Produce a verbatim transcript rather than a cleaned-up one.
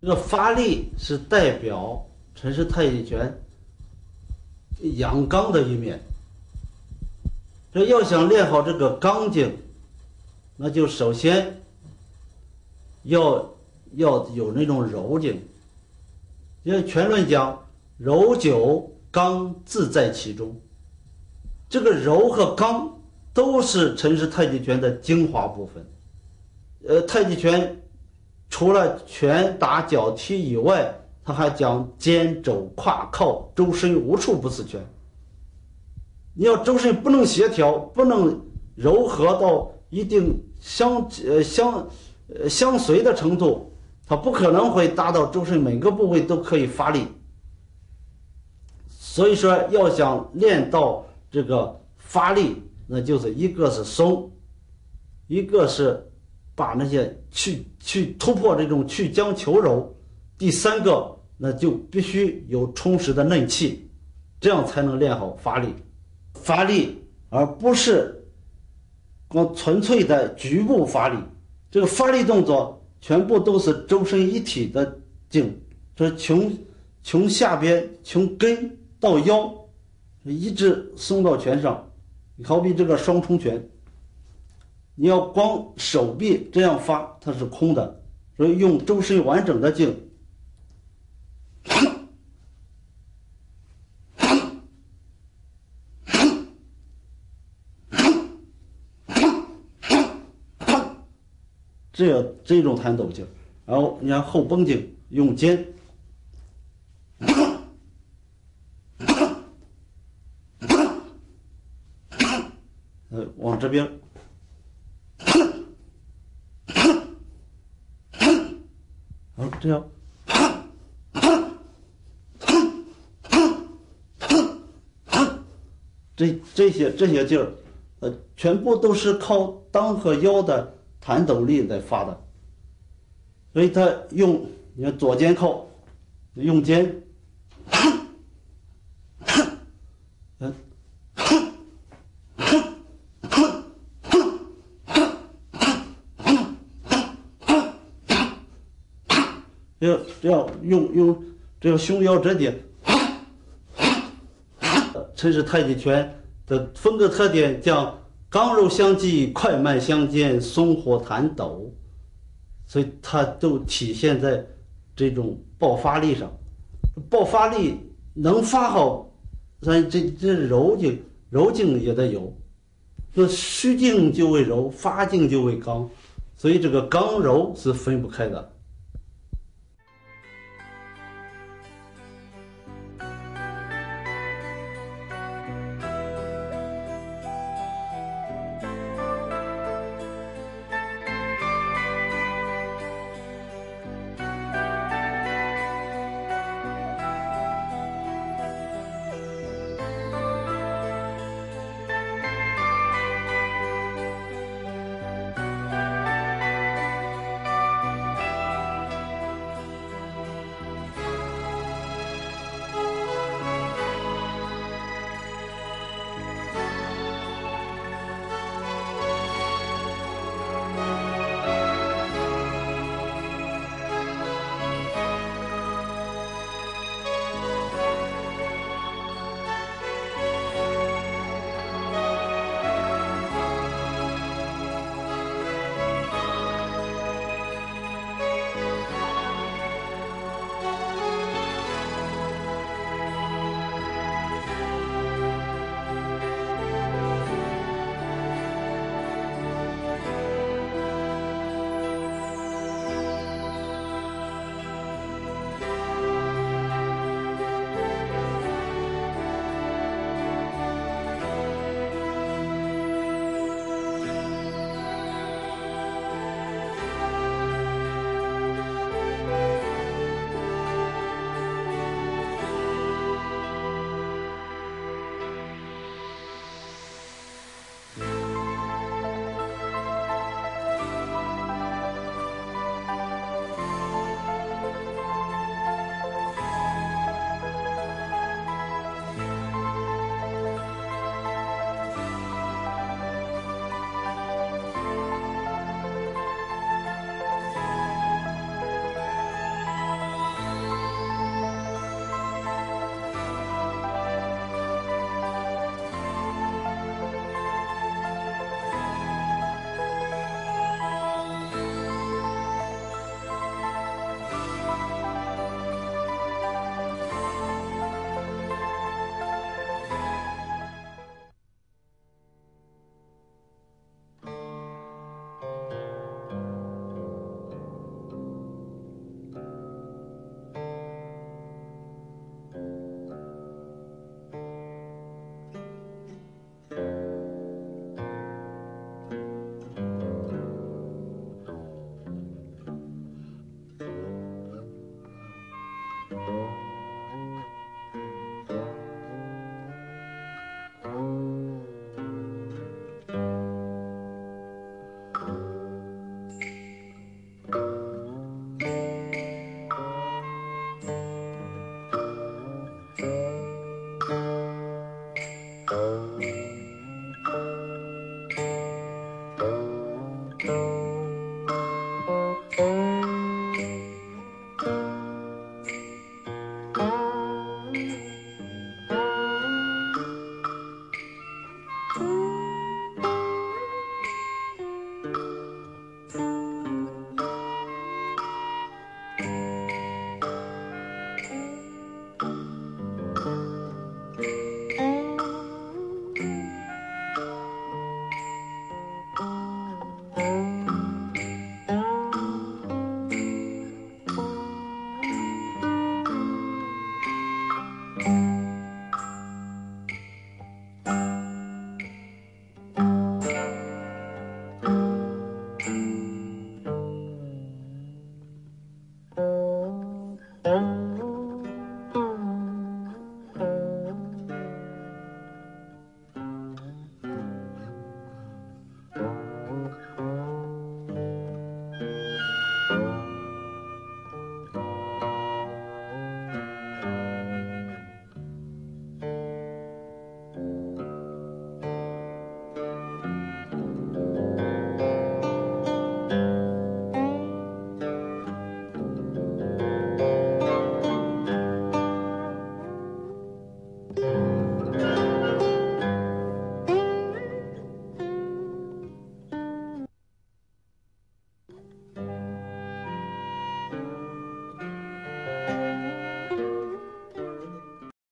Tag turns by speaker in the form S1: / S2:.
S1: 这个发力是代表陈氏太极拳阳刚的一面。这要想练好这个刚劲，那就首先要要有那种柔劲。因为拳论讲柔久刚自在其中，这个柔和刚都是陈氏太极拳的精华部分。呃，太极拳除了拳打脚踢以外，它还讲肩肘胯靠周身无处不是拳。你要周身不能协调，不能柔和到一定相呃相呃相随的程度，它不可能会达到周身每个部位都可以发力。所以说，要想练到这个发力，那就是一个是松，一个是把那些去去突破这种去将求柔，第三个那就必须有充实的嫩气，这样才能练好发力。发力而不是光纯粹的局部发力，这个发力动作全部都是周身一体的劲，这从从下边从根到腰，一直送到拳上。你好比这个双冲拳，你要光手臂这样发，它是空的，所以用周身完整的劲。这这种弹抖劲，然后你看后绷劲用肩，呃，往这边，好，这样，这这些这些劲儿，呃，全部都是靠裆和腰的弹抖力来发的，所以他用你看左肩靠，用肩，嗯，要这样用用这个胸腰折叠。陈氏太极拳的风格特点叫刚柔相济，快慢相间，松活弹抖，所以它都体现在这种爆发力上。爆发力能发好，咱这这柔劲，柔劲也得有。说虚劲就为柔，发劲就为刚，所以这个刚柔是分不开的。